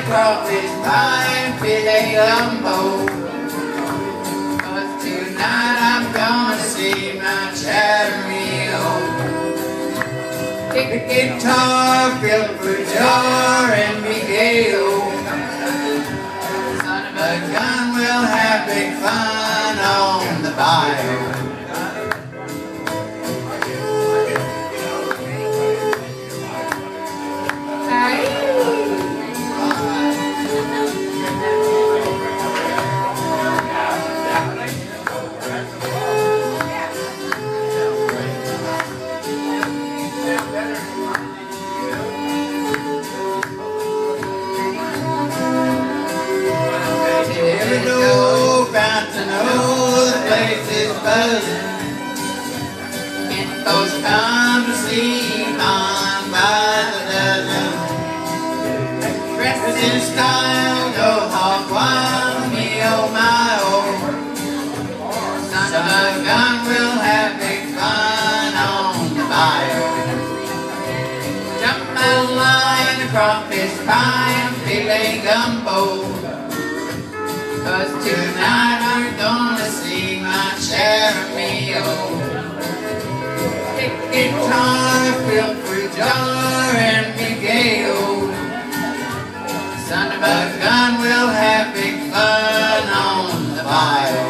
crawfish pie and filet gumbo. 'Cause tonight I'm gonna see my Chattermeo. Take the guitar, fill for jar and be gay-o. Son of a gun, we'll have big fun on the bayou. Bound to know the place is buzzing. Infos come to see on by the dozen. Dressed in style, go hog wild, me oh my oh. Son of a gun, we'll have big fun on the bayou. Jump out of line, a crawfish pie and filet gumbo. 'Cause tonight I'm gonna see my Chattermeo. Take guitar, fill for jar and be gay-o. Son of a gun, we'll have big fun on the bayou.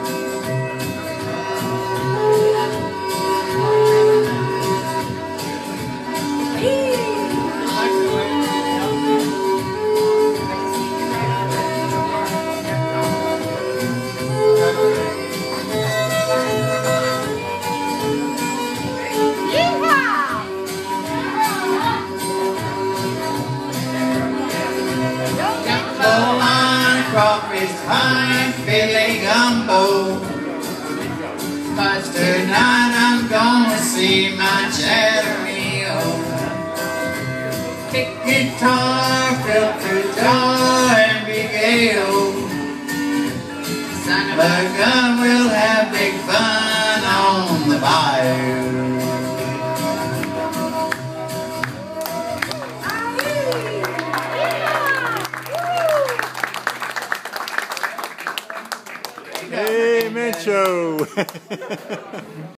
Crawfish pie and filet gumbo. 'Cause tonight I'm gonna see my Chattermeo. Kick guitar, fill for jar and be gay-o. Son of a gun, we'll have big fun on the bayou. Hey, Mencho!